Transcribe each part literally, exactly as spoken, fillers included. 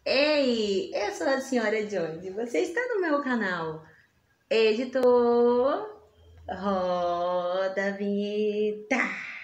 Ei, eu sou a senhora Johnny. Você está no meu canal. Editor, roda a vinheta.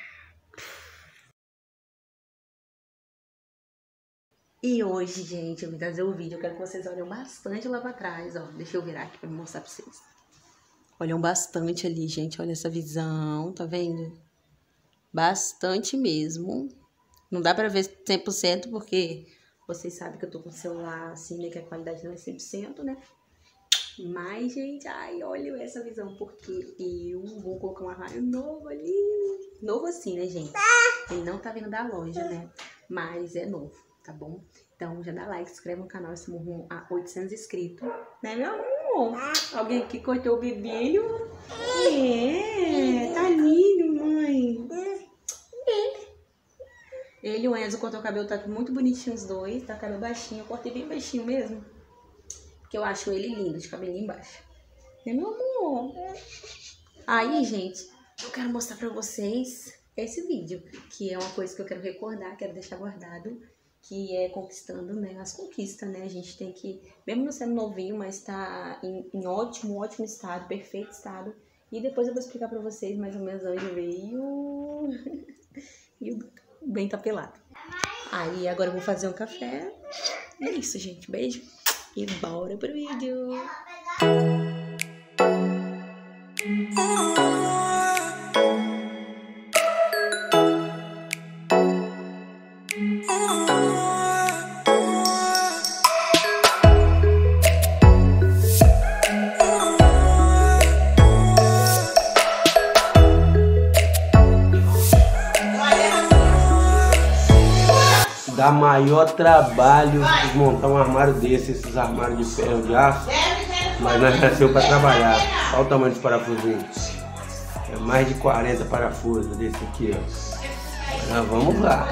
E hoje, gente, eu vim trazer o vídeo. Eu quero que vocês olhem bastante lá pra trás, ó. Deixa eu virar aqui pra mostrar pra vocês. Olham bastante ali, gente. Olha essa visão, tá vendo? Bastante mesmo. Não dá pra ver cem por cento porque vocês sabem que eu tô com o celular assim, né? Que a qualidade não é cem por cento, né? Mas, gente, ai, olha essa visão. Porque eu vou colocar um armário novo ali. Novo assim, né, gente? Ele não tá vindo da loja, né? Mas é novo, tá bom? Então, já dá like, se inscreve no canal. Estamos rumo a oitocentos inscritos. Né, meu amor? Alguém aqui cortou o bebinho? É, tá lindo, mãe. Ele e o Enzo cortou o cabelo, tá muito bonitinho os dois. Tá cabelo baixinho, eu cortei bem baixinho mesmo. Porque eu acho ele lindo, de cabelinho embaixo. Né, meu amor? Aí, gente, eu quero mostrar pra vocês esse vídeo. Que é uma coisa que eu quero recordar, quero deixar guardado. Que é conquistando, né, as conquistas, né? A gente tem que, mesmo não sendo novinho, mas tá em, em ótimo, ótimo estado, perfeito estado. E depois eu vou explicar pra vocês mais ou menos onde veio. E o bem tá pelado. Aí agora eu vou fazer um café. E é isso, gente. Beijo. E bora pro vídeo. Dá maior trabalho desmontar um armário desse, esses armários de ferro de aço, mas nós nascemos para trabalhar. Olha o tamanho dos parafusinhos. É mais de quarenta parafusos desse aqui, ó. Mas vamos lá.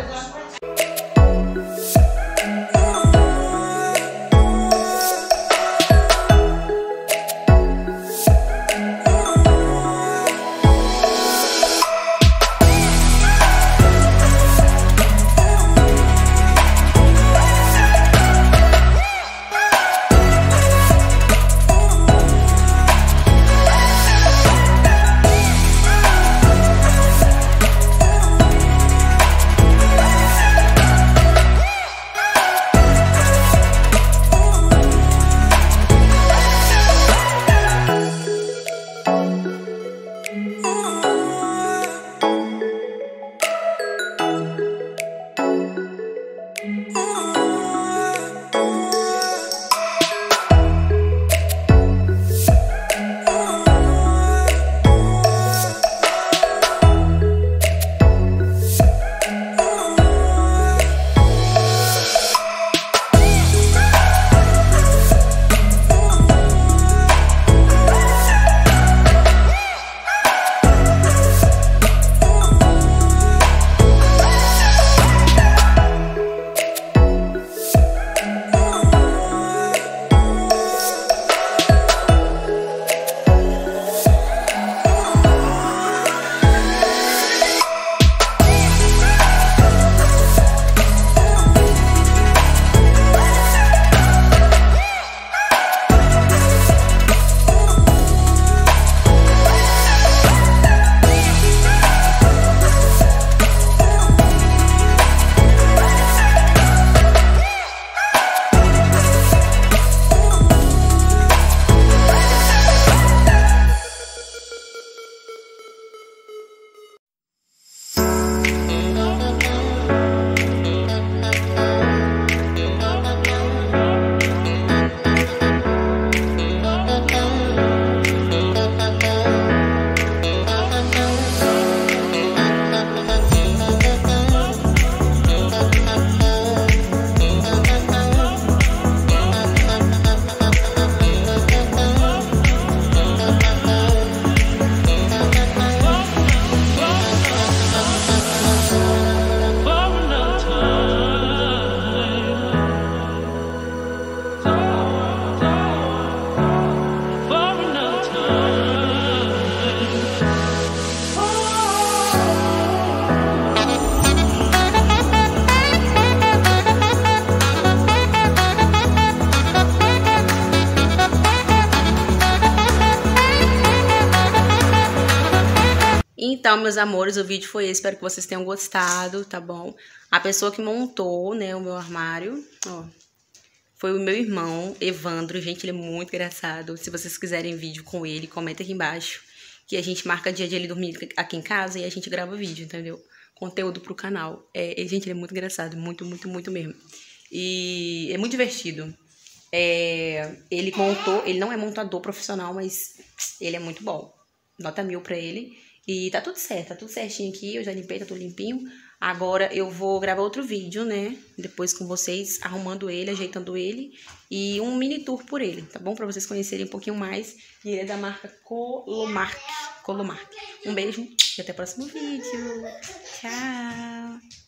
Então, meus amores, o vídeo foi esse. Espero que vocês tenham gostado, tá bom? A pessoa que montou, né, o meu armário, ó, foi o meu irmão, Evandro. Gente, ele é muito engraçado. Se vocês quiserem vídeo com ele, comenta aqui embaixo. Que a gente marca dia de ele dormir aqui em casa e a gente grava vídeo, entendeu? Conteúdo pro canal. É, gente, ele é muito engraçado. Muito, muito, muito mesmo. E é muito divertido. É, ele montou, ele não é montador profissional, mas ele é muito bom. Nota mil pra ele. E tá tudo certo, tá tudo certinho aqui. Eu já limpei, tá tudo limpinho. Agora eu vou gravar outro vídeo, né? Depois com vocês, arrumando ele, ajeitando ele. E um mini tour por ele, tá bom? Pra vocês conhecerem um pouquinho mais. E ele é da marca Colomark. Colomark. Um beijo e até o próximo vídeo. Tchau!